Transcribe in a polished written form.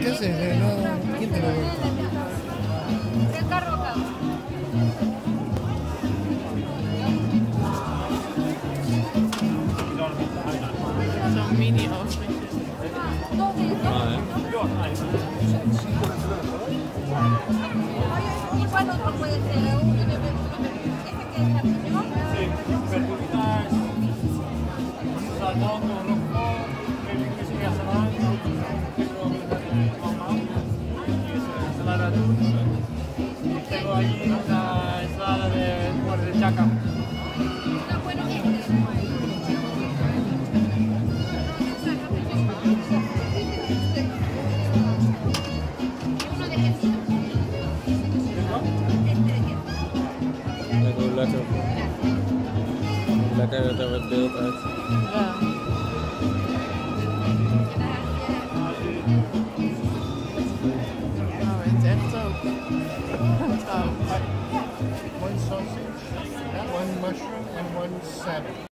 ¿Qué haces? No, ¿quién te lo ve? El carro acá. Zo'n mini oven. ¿Y cuál otro puede ser? Uno de ¿ese que es argentino? Sí, verduritas, salmón, rojo, que sigue salado, ensalada de atún. Y tengo allí una ensalada de chaca. No, bueno, uno de quesito. De queso. Lekker dat er wat beeld uit. Ja. Nou, in het echt ook. Trouwens. One sausage, one mushroom, and one salmon.